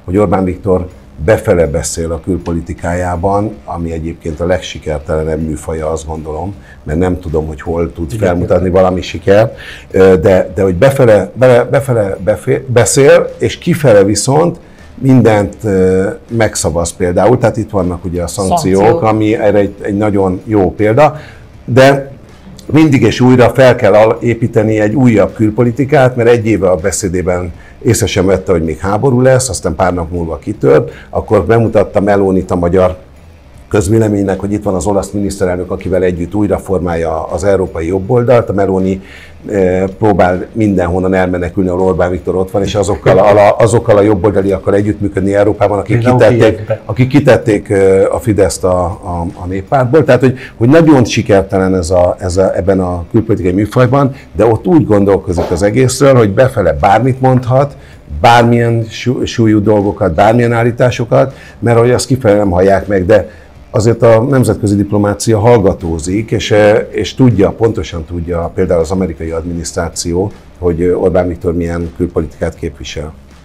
hogy Orbán Viktor befele beszél a külpolitikájában, ami egyébként a legsikertelenebb műfaja, azt gondolom, mert nem tudom, hogy hol tud felmutatni valami sikert, de hogy befele beszél, és kifele viszont mindent megszavaz például, tehát itt vannak ugye a szankciók, ami erre egy nagyon jó példa, de mindig és újra fel kell építeni egy újabb külpolitikát, mert egy éve a beszédében észre sem vette, hogy még háború lesz, aztán pár nap múlva kitört, akkor bemutatta Melonit a magyar közvéleménynek, hogy itt van az olasz miniszterelnök, akivel együtt újra formálja az európai jobboldalt. A Meloni próbál mindenhonnan elmenekülni, ahol Orbán Viktor ott van, és azokkal a jobboldaliakkal együttműködni Európában, akik kitették a Fideszt a néppártból. Tehát, hogy nagyon sikertelen ebben a külpolitikai műfajban, de ott úgy gondolkozik az egészről, hogy befele bármit mondhat, bármilyen súlyú dolgokat, bármilyen állításokat, mert hogy azt kifele nem hallják meg, de azért a nemzetközi diplomácia hallgatózik, és tudja, pontosan tudja például az amerikai adminisztráció, hogy Orbán Viktor milyen külpolitikát képvisel.